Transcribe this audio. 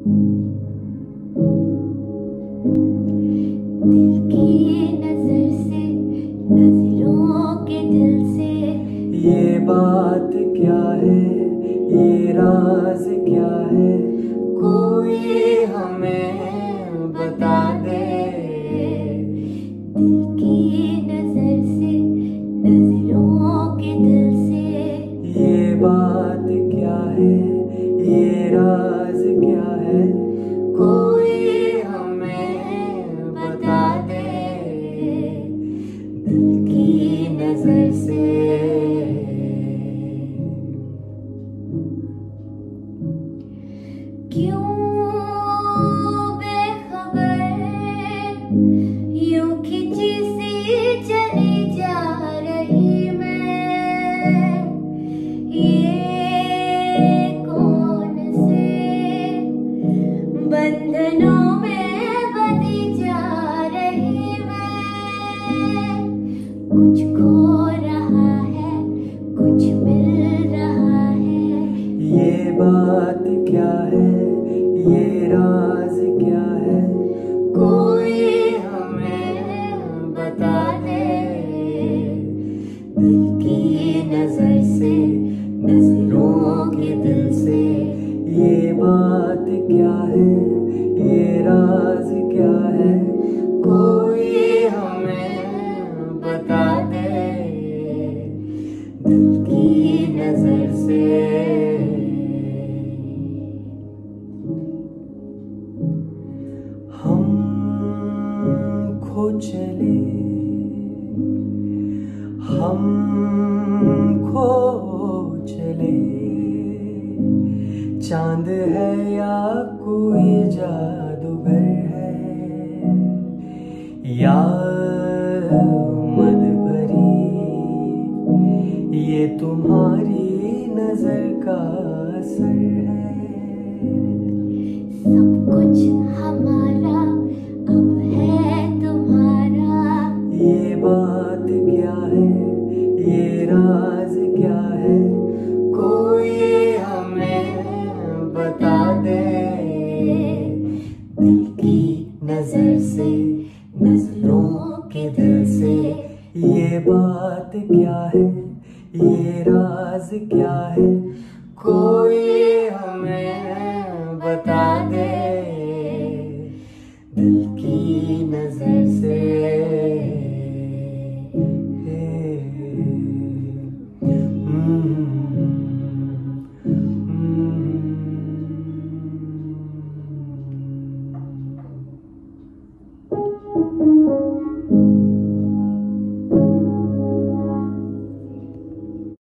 दिल की नजर से, नजरों के दिल से, ये बात क्या है, ये राज क्या है, कोई हमें बता दे। दिल की नजर से, नजरों के दिल से, ये बात क्या है, ये राज क्या है, कोई हमें बता दे। दिल की नजर से। क्यों बेखबर यूं खिंची सी चली जा रही मैं, ये कौन से बंधनों में बंधी जा रही मैं। कुछ खो रहा है, कुछ मिल रहा है, ये बात क्या है, ये राज क्या है, कोई हमें बता दे। दिल की नजर से, नजरों के दिल से, ये बात क्या है, ये राज क्या है, कोई हमें बता दे। दिल की नजर से। हम खो चले, हम खो चले, चांद है या कोई जादूगर है, या मद भरी ये तुम्हारी नजर का असर है।